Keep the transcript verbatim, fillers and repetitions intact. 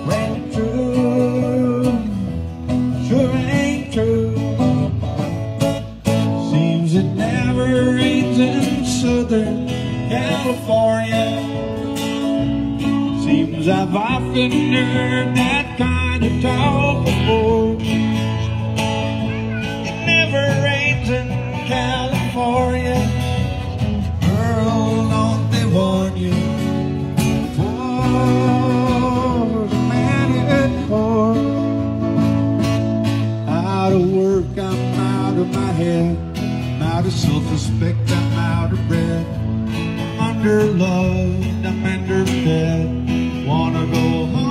ain't true, sure ain't true. Seems it never rains in Southern California. Seems I've often heard that kind of talk before. It never rains in California. Girl, don't they warn you? For the man at home. Out of work, I'm out of my head. I'm out of self-respect, I'm out of breath. I'm under loved, I'm under fed. Wanna go home.